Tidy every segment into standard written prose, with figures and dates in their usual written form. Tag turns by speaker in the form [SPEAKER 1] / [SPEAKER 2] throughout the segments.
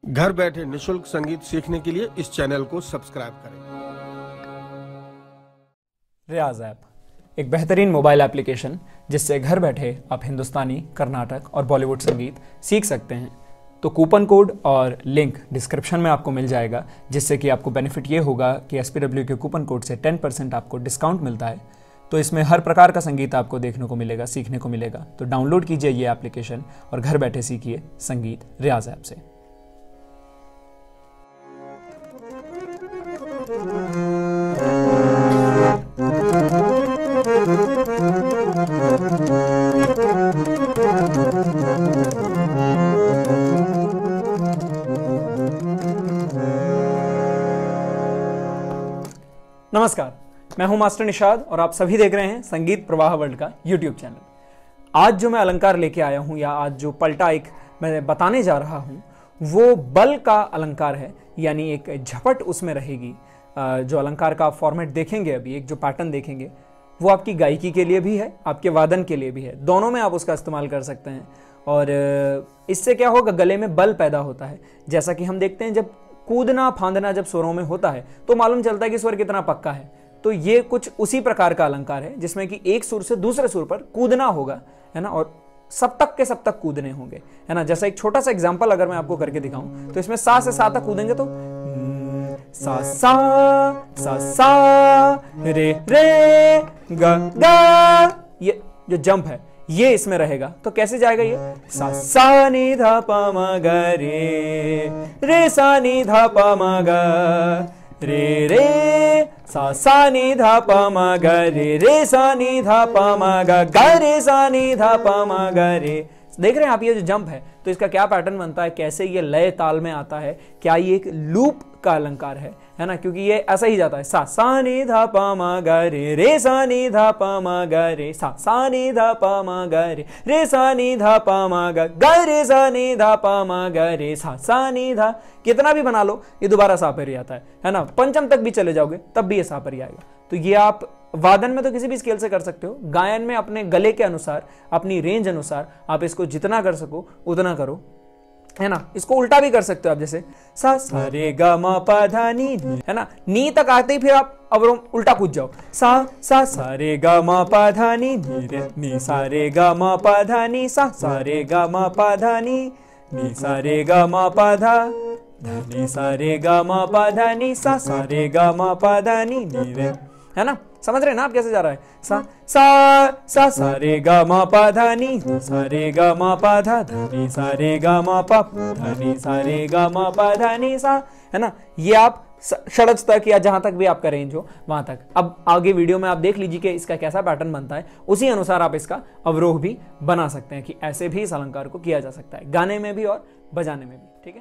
[SPEAKER 1] घर बैठे निशुल्क संगीत सीखने के लिए इस चैनल को सब्सक्राइब करें।
[SPEAKER 2] रियाज ऐप एक बेहतरीन मोबाइल एप्लीकेशन जिससे घर बैठे आप हिंदुस्तानी, कर्नाटक और बॉलीवुड संगीत सीख सकते हैं। तो कूपन कोड और लिंक डिस्क्रिप्शन में आपको मिल जाएगा, जिससे कि आपको बेनिफिट ये होगा कि SPW के कूपन कोड से 10% आपको डिस्काउंट मिलता है। तो इसमें हर प्रकार का संगीत आपको देखने को मिलेगा, सीखने को मिलेगा। तो डाउनलोड कीजिए ये एप्लीकेशन और घर बैठे सीखिए संगीत रियाज ऐप से। नमस्कार, मैं हूं मास्टर निषाद और आप सभी देख रहे हैं संगीत प्रवाह वर्ल्ड का यूट्यूब चैनल। आज जो मैं अलंकार लेके आया हूं, या आज जो पलटा एक मैं बताने जा रहा हूं, वो बल का अलंकार है, यानी एक झपट उसमें रहेगी। जो अलंकार का फॉर्मेट देखेंगे, अभी एक जो पैटर्न देखेंगे, वो आपकी गायकी के लिए भी है, आपके वादन के लिए भी है। दोनों में आप उसका इस्तेमाल कर सकते हैं। और इससे क्या होगा, गले में बल पैदा होता है। जैसा कि हम देखते हैं, जब कूदना फांदना जब स्वरों में होता है तो मालूम चलता है कि स्वर कितना पक्का है। तो ये कुछ उसी प्रकार का अलंकार है, जिसमें कि एक सुर से दूसरे सुर पर कूदना होगा, है ना, और सप्तक के सप्तक कूदने होंगे, है ना। जैसा एक छोटा सा एग्जांपल अगर मैं आपको करके दिखाऊं, तो इसमें सा से सा तक कूदेंगे तो सा सा रे रे ग ग, ये जो जंप है ये इसमें रहेगा। तो कैसे जाएगा ये? सा सा नि धा प म ग रे सा नि धा प म ग रे सा नि धा प म ग रे सा नि धा प म ग रे सा नि धा प म ग रे। देख रहे हैं आप ये जो जंप है, तो इसका क्या पैटर्न बनता है, कैसे ये लय ताल में आता है, क्या ये एक लूप का अलंकार है ना, क्योंकि ये ऐसा ही जाता है। सा सा नि धा प म ग रे सा नि धा प म ग रे सा नि धा प म ग रे सा नि धा प म ग रे सा नि धा प म ग रे सा नि धा। कितना भी बना लो, ये दोबारा सा पर ही आता है ना। पंचम तक भी चले जाओगे तब भी ये सा पर ही आएगा। तो ये आप वादन में तो किसी भी स्केल से कर सकते हो, गायन में अपने गले के अनुसार, अपनी रेंज अनुसार आप इसको जितना कर सको उतना करो, है ना। इसको उल्टा भी कर सकते हो आप, जैसे सा सा रे ग म प ध नी, है ना। नी तक आते ही फिर आप अब उल्टा कूद जाओ। सा रे ग म प ध नी नी सा रे ग म प ध नी सा रे ग म प ध नी सा रे ग म प ध नी सा रे ग म प ध नी सा रे ग म प ध नी रे, है ना। समझ रहे हैं ना आप कैसे जा रहा है? सा रे ग म प ध नी सा रे ग म प ध नी सा रे ग म प ध नी सा रे ग म प ध नी सा, है ना। ये आप षड्ज तक या जहां तक भी आपका रेंज हो वहां तक। अब आगे वीडियो में आप देख लीजिए कि इसका कैसा पैटर्न बनता है, उसी अनुसार आप इसका अवरोह भी बना सकते हैं, कि ऐसे भी इस अलंकार को किया जा सकता है, गाने में भी और बजाने में भी। ठीक है,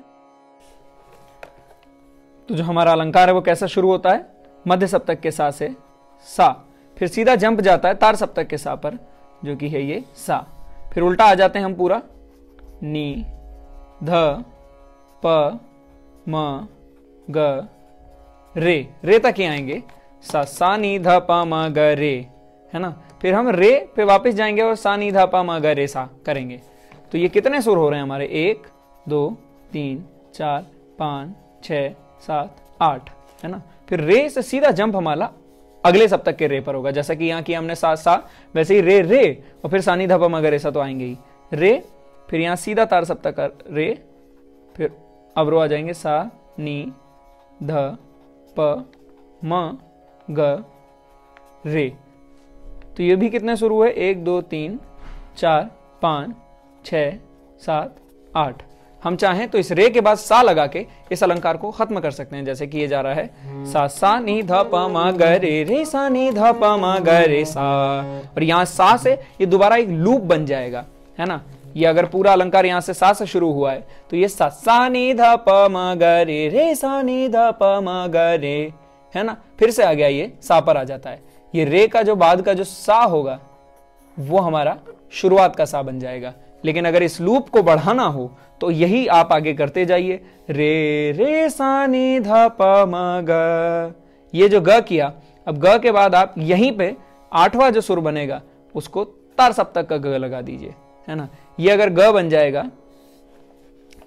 [SPEAKER 2] तो जो हमारा अलंकार है वो कैसा शुरू होता है? मध्य सप्तक के सा से सा, फिर सीधा जंप जाता है तार सप्तक के सा पर, जो कि है ये सा। फिर उल्टा आ जाते हैं हम पूरा, नी ध प म ग रे तक ही आएंगे। सा नी ध प म ग रे, है ना। फिर हम रे पे वापस जाएंगे और सा नी ध प म ग रे सा करेंगे। तो ये कितने सुर हो रहे हैं हमारे? 1 2 3 4 5 6 7 8, है ना। फिर रे से सीधा जंप हमारा अगले सप्तक के रे पर होगा। जैसा कि यहाँ किया हमने सा, वैसे ही रे और फिर सानी धा प म ग रे सा तो आएंगे ही रे। फिर यहाँ सीधा तार सप्तक का रे, फिर अवरोह आ जाएंगे सा नी ध प म ग रे। तो ये भी कितने शुरू है? 1 2 3 4 5 6 7 8। हम चाहें तो इस रे के बाद सा लगा के इस अलंकार को खत्म कर सकते हैं, जैसे कि ये जा रहा है सा नी ध प म ग रे सा नी ध प म ग रे सा। और यहाँ सा से ये दोबारा एक लूप बन जाएगा, है ना। ये अगर पूरा अलंकार यहाँ से सा से शुरू हुआ है, तो ये सा नी ध प म ग रे सा नी ध प म ग रे, है ना। फिर से आ गया, ये सा पर आ जाता है। ये रे का जो बाद का जो सा होगा वो हमारा शुरुआत का सा बन जाएगा। लेकिन अगर इस लूप को बढ़ाना हो तो यही आप आगे करते जाइए, रे सा नी ध प म ग। ये जो ग किया, अब ग के बाद आप यहीं पे 8वां जो सुर बनेगा उसको तार सप्तक का ग लगा दीजिए, है ना। ये अगर ग बन जाएगा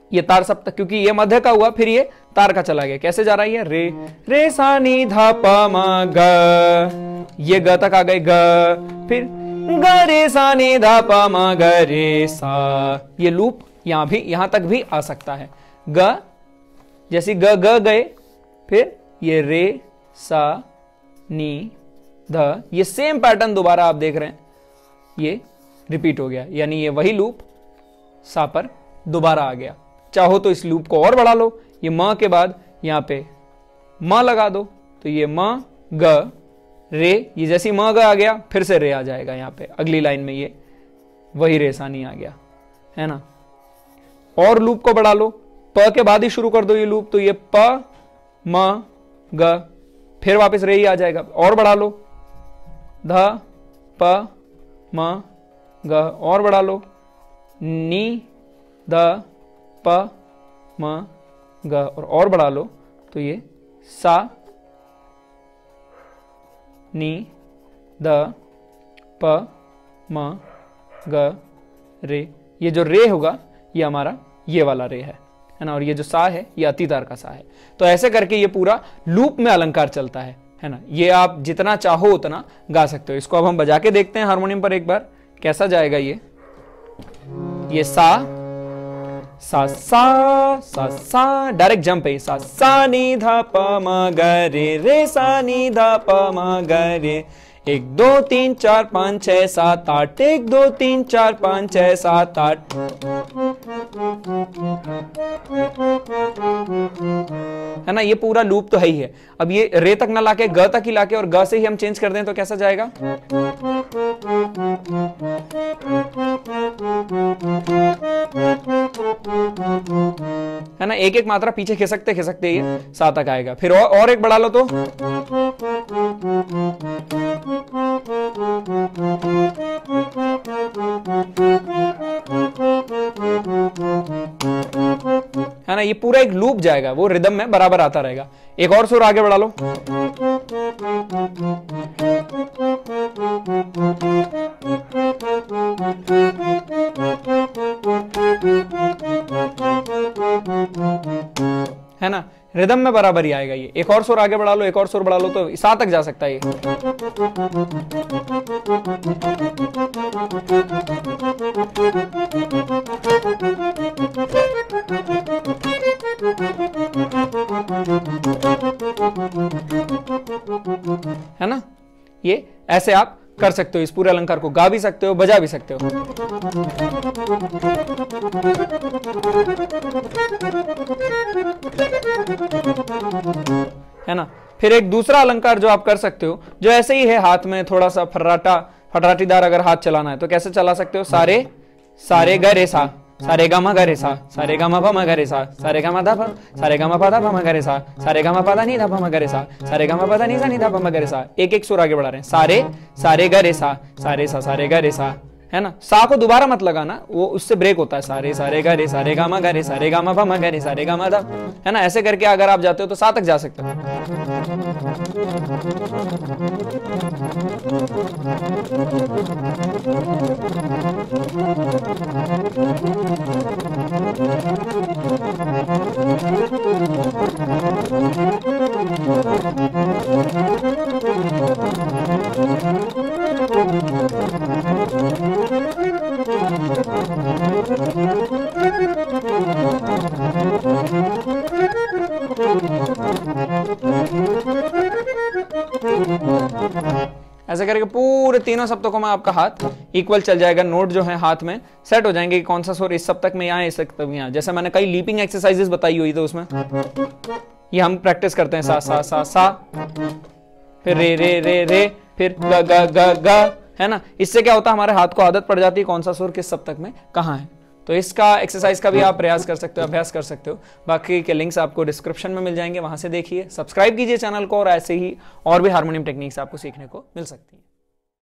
[SPEAKER 2] ये तार सप्तक, क्योंकि ये मध्य का हुआ फिर ये तार का चला गया। कैसे जा रहा है ये? रे रे सा नी धा प म ग, ये ग तक आ गए ग, फिर ग रे सा नी धा प म ग रे सा। ये लूप यहां तक भी आ सकता है। ग जैसी ग ग गए, फिर ये रे सा नी ध, ये सेम पैटर्न दोबारा आप देख रहे हैं, ये रिपीट हो गया, यानी ये वही लूप सा पर दोबारा आ गया। चाहो तो इस लूप को और बढ़ा लो, ये म के बाद यहां पे म लगा दो, तो ये म ग रे, ये जैसी म ग आ गया फिर से रे आ जाएगा यहां पे अगली लाइन में, ये वही रे सा नी आ गया, है ना। और लूप को बढ़ा लो, प के बाद ही शुरू कर दो ये लूप, तो ये प म ग, फिर वापस रे ही आ जाएगा। और बढ़ा लो, ध प म ग, और बढ़ा लो, नी द प म ग, और बढ़ा लो तो ये सा नी द प म ग रे। ये जो रे होगा ये हमारा ये वाला रे है ना, और ये जो सा है ये अतितार का सा है। तो ऐसे करके ये पूरा लूप में अलंकार चलता है ना। ये आप जितना चाहो उतना गा सकते हो। इसको अब हम बजा के देखते हैं हारमोनियम पर एक बार, कैसा जाएगा ये सा सा सा सा सा, डायरेक्ट जंप है, सा सा नी धा प म ग रे, रे सा नी धा प म ग रे, 1 2 3 4 5 6 7 8, 1 2 3 4 5 6 7 8, है ना। ये पूरा लूप तो है ही है। अब ये रे तक ना लाके ग तक ही लाके और ग से ही हम चेंज कर दें तो कैसा जाएगा? है ना, एक एक मात्रा पीछे खिसकते खिसकते ये सा तक आएगा। फिर और एक बढ़ा लो तो है ना, ये पूरा एक लूप जाएगा, वो रिदम में बराबर आता रहेगा। एक और सुर आगे बढ़ा लो, है ना, रिदम में बराबर ही आएगा ये। एक और सुर आगे बढ़ा लो, एक और सुर बढ़ा लो तो सा तक जा सकता है ये। है ना, ये ऐसे आप कर सकते हो। इस पूरे अलंकार को गा भी सकते हो, बजा भी सकते हो। है ना। फिर एक दूसरा अलंकार जो आप कर सकते हो, जो ऐसे ही है, हाथ में थोड़ा सा फर्राटीदार अगर हाथ चलाना है तो कैसे चला सकते हो? सारे सारे ग रे सा, सारे गा मा ग रे सा, सारे गा मा पा मा ग रे सा, सारे गा मा धा पा, सारे गा मा पा धा पा मा ग रे सा, सारे गा मा पा धा नी धा पा मा ग रे सा, सारे गा मा पा धा नी सा नी धा पा मा ग रे सा। एक एक सुर आगे बढ़ा रहे हैं, सारे सारे ग रे सा, सारे सा सारे ग रे सा, है ना। सा को दोबारा मत लगाना, वो उससे ब्रेक होता है। सारे सारे गा रे, सारे गा मा गा रे, सारे गा मा पा मा गा रे, सारे गा मा धा, है ना। ऐसे करके अगर आप जाते हो तो सा तक जा सकते हो। ऐसे करके पूरे तीनों सप्तकों में आपका हाथ इक्वल चल जाएगा। नोट जो है हाथ में सेट हो जाएंगे कि कौन सा सुर इस सप्तक में यहाँ, इस सप्तक में यहाँ। जैसे मैंने कई लीपिंग एक्सरसाइजेस बताई हुई तो उसमें ये हम प्रैक्टिस करते हैं, सा सा सा सा, फिर रे रे रे रे, फिर ग ग ग ग, है ना। इससे क्या होता है, हमारे हाथ को आदत पड़ जाती है कौन सा सुर किस सप्तक में कहाँ है। तो इसका एक्सरसाइज का भी आप प्रयास कर सकते हो, अभ्यास कर सकते हो। बाकी के लिंक्स आपको डिस्क्रिप्शन में मिल जाएंगे, वहां से देखिए। सब्सक्राइब कीजिए चैनल को, और ऐसे ही और भी हारमोनियम टेक्निक्स आपको सीखने को मिल सकती है।